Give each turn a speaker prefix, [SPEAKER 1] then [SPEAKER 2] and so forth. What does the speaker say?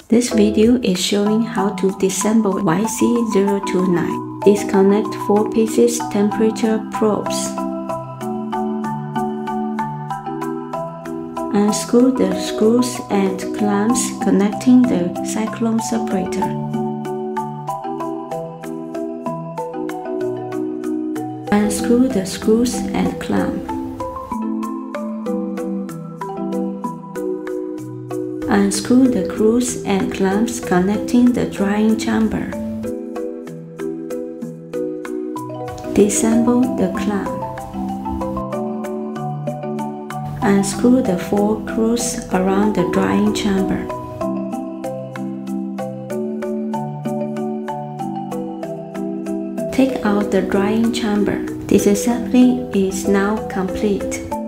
[SPEAKER 1] This video is showing how to disassemble YC-029. Disconnect 4 pieces temperature probes. Unscrew the screws and clamps connecting the cyclone separator. Unscrew the screws and clamp. Unscrew the screws and clamps connecting the drying chamber. Disassemble the clamp. Unscrew the 4 screws around the drying chamber. Take out the drying chamber. Disassembling is now complete.